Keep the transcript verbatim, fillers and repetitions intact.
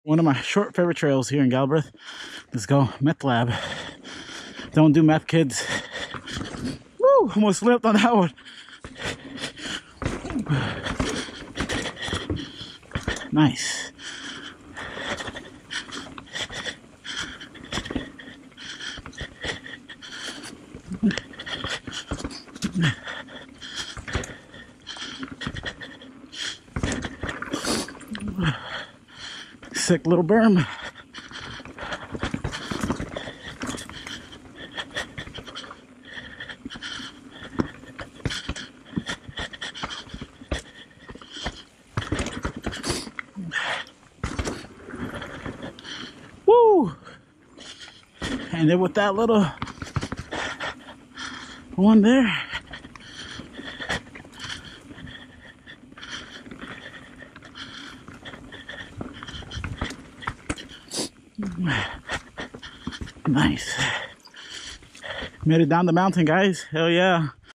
One of my short favorite trails here in Galbraith. Let's go, Meth Lab. Don't do meth, kids. Woo! Almost slipped on that one. Nice. Sick little berm. Woo! And then with that little one there, nice. Made it down the mountain, guys. Hell yeah.